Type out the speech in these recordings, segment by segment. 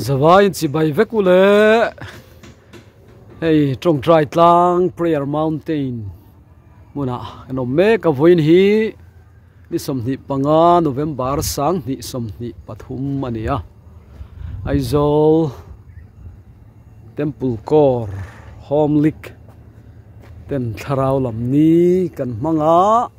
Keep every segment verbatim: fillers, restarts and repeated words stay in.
Zawai chỉ bay vét u lệ, hey trong trai tlang prayer mountain, muna anh ông mẹ cái vốn hi, đi sum ni panga November sang ni sum ni pathum anh à, Aizawl Temple Core Home League, ten tharau lam ni kan manga,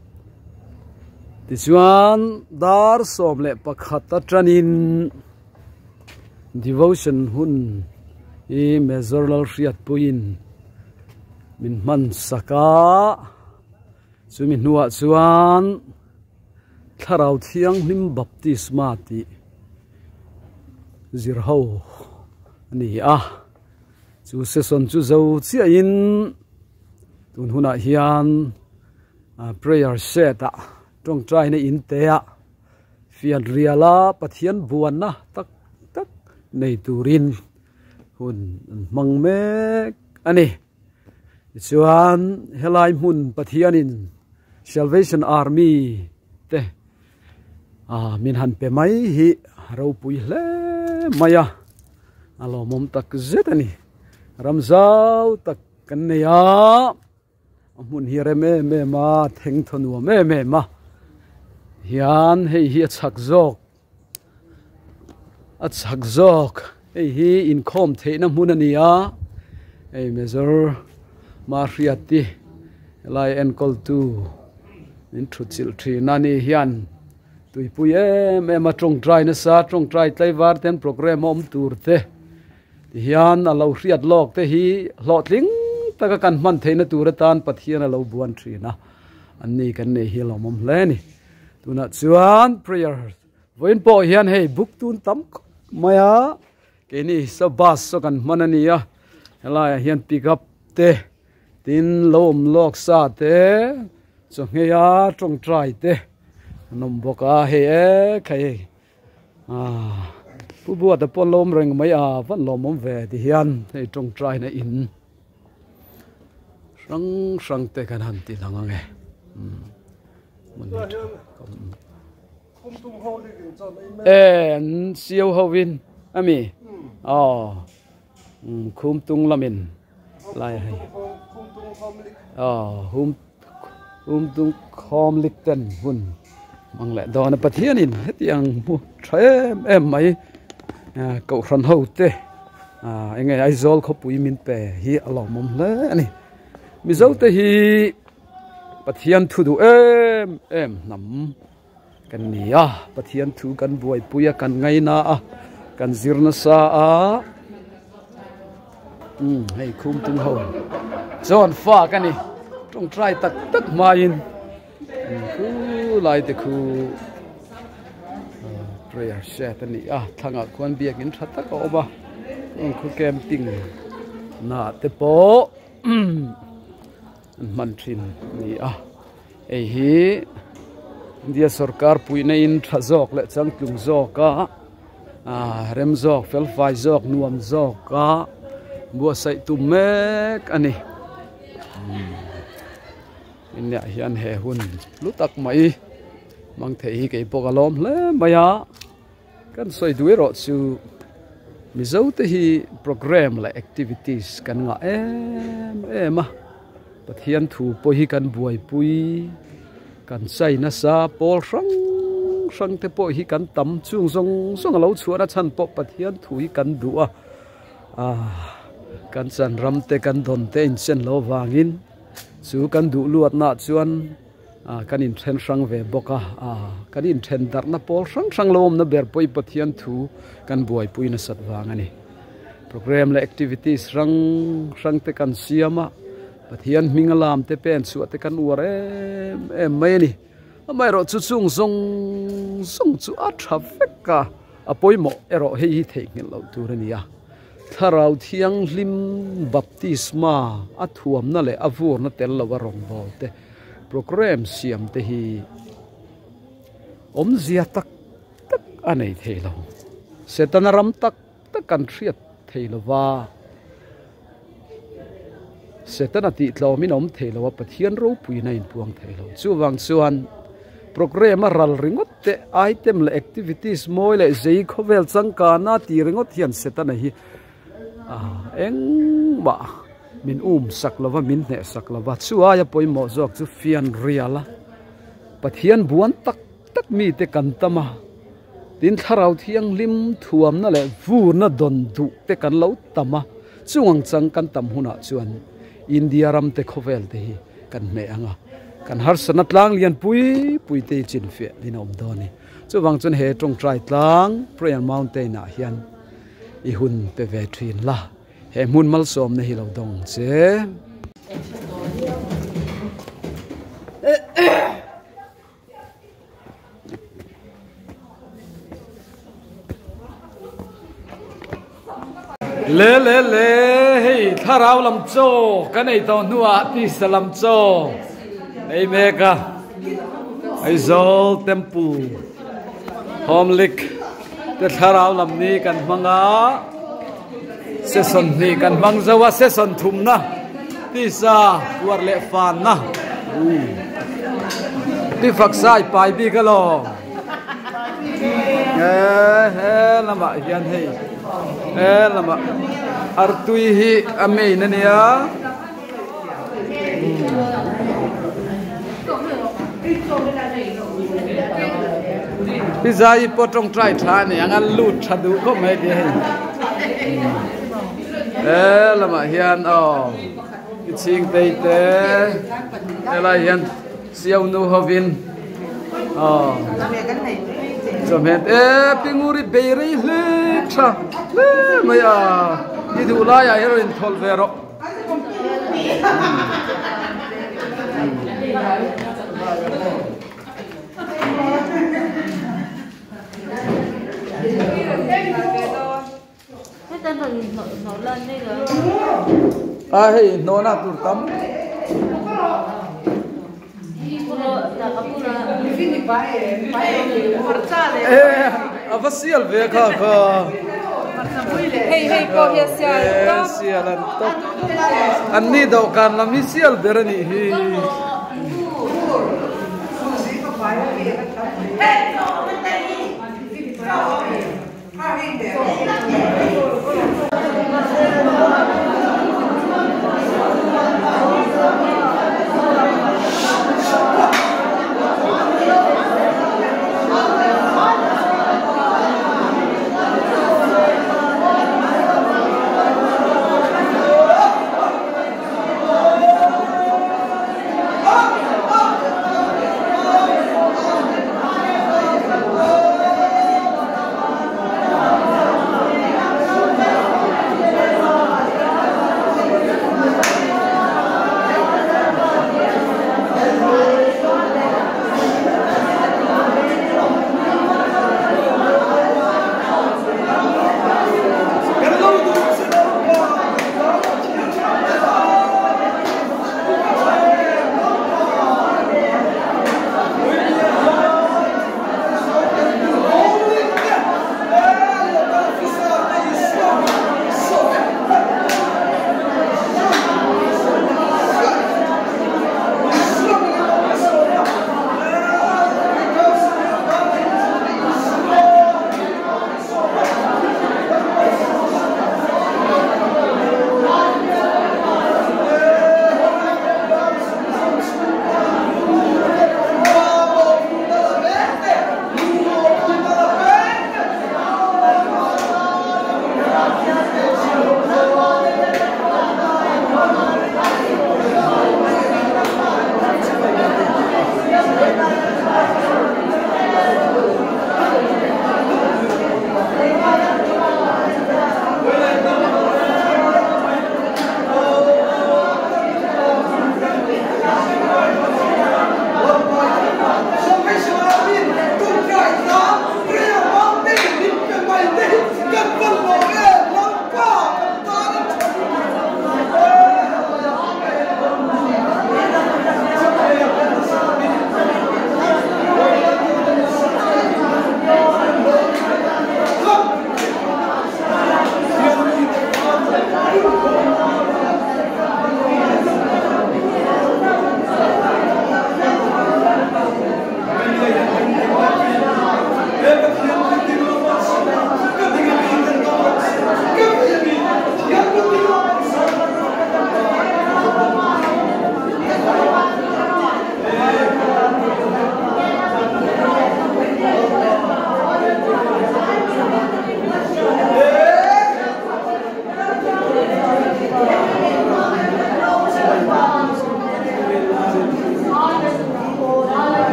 tichuan dar som le pakhata tranin devotion hun i mezorlal riat puin min man saka chu min nuwa chuan tharau thiang nim baptisma ti zirho ani a chu seson chu zo chia in tun huna hian prayer set a trong trai na in te a fian riala pathian buan na tak nei turin hun mang mek ani chuan helai mun pathianin Salvation Army te a min han pe mai hi ro pui hle maya alo mom tak zet ani ramzau tak kan ne ya mun hi re me me ma theng thonu me me ma hian hei hi chak zok at sakzok ei hi in khom theina mun ania ei mezor mariati lai en kol tu in thuchil thi nani hian tuipui em em atong try na sa tong try tlaiwar ten program om tur te hian alo riat lok te hi hlotling taka kan man theina tur tan pathian alo buan thina anni kan nei hi lomom hle ni tuna chuan prayer voin po hian hei book tun tam maya kini sabas so kan manania helai hian pick up te tin lom lok sa te so ngeya tong try te nom boka he e khai a pu bu ta pon lom reng mai a van lom om ve ti hian hei tong try na in rang rang te kan han ti langa nge en siêu hậu vin ami oh khum tung lamin lai hay oh hum hum tung khom likten hun mang lại đó là pathian in hết yang mu em em mai cậu khăn hậu te à anh ấy Aizawl khó bùi min pe hi alom mom le ani mi zau te hi pathian thu du em em nam kan nia pathian thu kan buai puya kan ngai na a kan zirna sa a um hei khum tung ho zon fa kan ni tong try tak tak ma in khu lai te khu prayer set ani a thanga kwan biak in thata ko ba khu camping na te po man thin ni a ei hi India sarkar puina in thazok le changtlung zoka a rem zok fel fai zok nuam zoka bua sai tu mek ani innya hian he hun lutak mai mang thei ke pokalom le maya kan soi duai ro chu mizo te hi program la activities kan nga em em a pathian thu po hi kan buai pui kan sai na sa pol sang sang te po hi kan tam chung zong zong lo chuara chan po pathian thui kan du a a kan chan ram te kan don te in chen lo wangin chu kan du luat na chuan a kan in then sang ve boka a kan in then dar na pol sang sang lom na ber poi pathian thu kan buai pui na sat wang ani program le activities rang sang te kan siama pathian mingalam te pen chu te kan uar em em mai ni amai ro chu chung zong zong chu a trafeka apoimo ero hei thei ngel lo turania tharau thiang lim baptisma athuam na le avur na tel lawa rong bol te program siam te hi om zia tak tak anei thelo setanaram tak tak kan thriat theilowa setana ti tlo min om thelo pathian ro pui na in puang thelo chu wang chuan program a ral ringot te item le activities moi le zei khovel changka na ti ringot hian setana hi a eng ba min um saklova min ne saklova chuwa ya poimo jok chu fian riala pathian buan tak tak mi te kantama tin tharau thiang lim thuam na le vu na don du te kan lo tama chuang chang kan tam huna chuan India ram te khovel te hi kan me anga kan har sanat lang lian pui pui te chin fe dinom doni chuwang chun he tong trai tlang prayer mountain a hian i hun pe ve thin la he mun mal som na hi lo dong che le le le hey tharau lam cho kanai to nuwa ti salam cho ei meka ai zol temple homlik te tharau lam ni kan manga season ni kan mang zawa season thum na ti sa war le fan na ti phak sai pai bi ka lo eh eh lama hian hei eh lama artui hi amei na nia pizza i potong try tha ni angan lut thadu ko mai de eh lama hian o iching tei te ela hian siau nu hovin o Zomet eh pinguri beirei le tha le maya ni du la ya heroin thol vero Thế tên là nổ nổ lên đây rồi. À hey nổ na tur tam. Eh, avasial ve kha kha. Hey hey ko sial. Sial an to. Anni do kan la mi sial berani hi.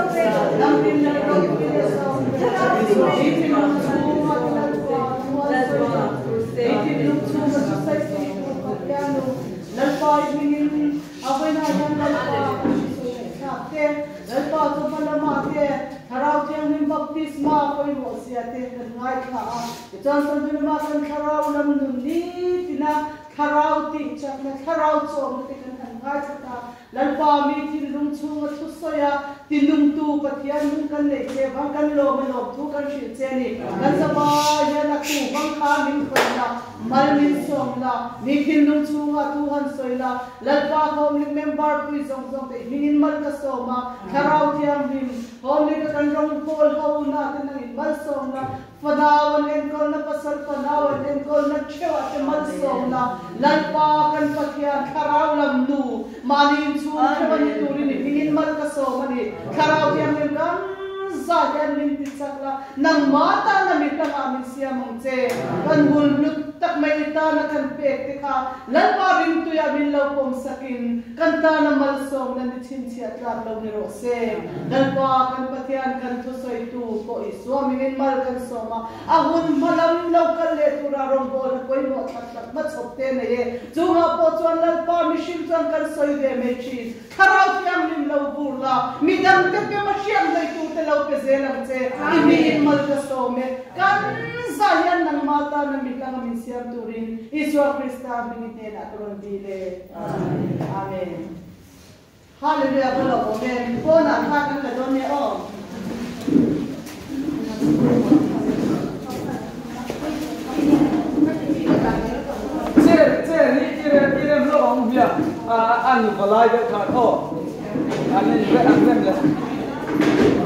Harau ti chakna harau chom ti kan han ga chata lalpa mi ti lung chu thu soya ti lung tu pathian lung kan le che bang kan lo ma lo thu kan shi che ni kan sa ba ya na tu bang kha min khona mal min som la mi ti lung chu ha tu han soila lalpa hom lik member pu zong zong te min mal ka so ma harau ti am min hom lik kan rong pol ho na te nang mal som la Padawan en kol na pasal padawan en kol na chewa te mal som na lalpa kan pathian kharau lam nu malin chu chewa ni turi ni pingin mal ka so mani kharau tiam nem kan za yan min ti sakla nang mata na mi ta ha min sia mong che kan bul lut tak mai ta na kan pek te kha lalpa ring tu ya min lo pom sakin kan ta na mal som na ni chin sia tla lo ni ro se lalpa kan pathian kan thu soi tu ko i so min mal kan so ahun malam local le tura rong bol koi mo that tak ma chopte ne ye chunga po chuan lal pa mishim chuan kan soi ve me chi kharau tiang lim lo burla midam te pe ma shiam dai tu te lo pe zelam che imi in mal ka so me kan zayan nang mata na mitang min siam turin Iswa Krista binite na tron dile amen amen hallelujah bolo amen po na ka kan la don ne o anh phải lại cái thằng ô anh ấy phải ăn thêm là